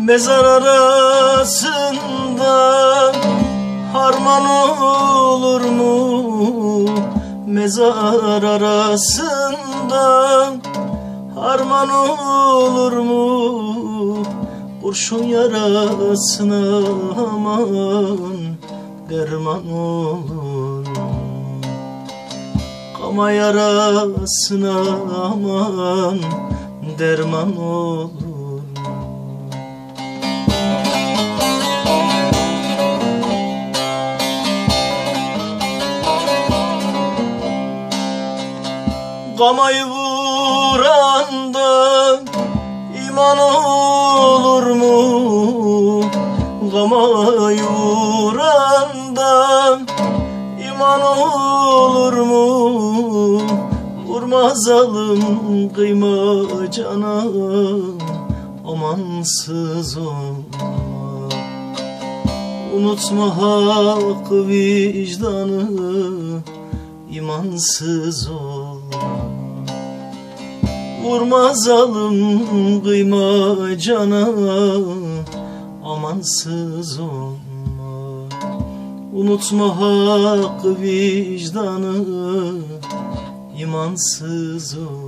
Mezar arasında harman olur mu? Mezar arasında harman olur mu? Kurşun yarasına aman derman olur mu? Kama yarasına aman derman olur. Gamayı vuranda iman olur mu? Gamayı vuranda iman olur mu? Vurma zalim kıyma cana, amansız olma. Unutma hakkı vicdanı, imansız olma. Vurma zalim kıyma cana, amansız olma. Unutma hakkı vicdanı, imansız olma.